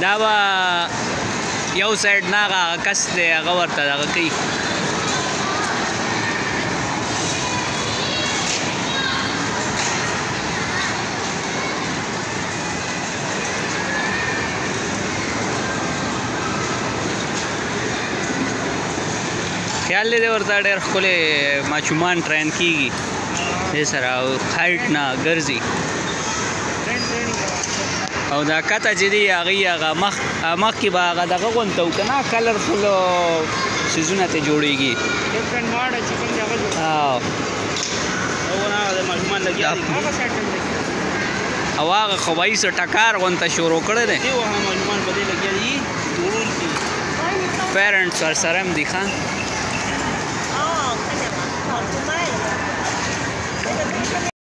دا به یو سایډ نه هغه کس دی هغه ورته دغه کوي خیال دی ورته ډېر ښکلې ماشومان ټرین کېږي دې سره او هایټ نه ګرځي او دا کته چې دی هغې هغه مخکې به هغه دغه غونته و که نه کلرفل څیزونه ترې جوړېږي او هغه خبایي څه ټکار غونته شروع کړی دی پیرنټس ورسره هم دي ښه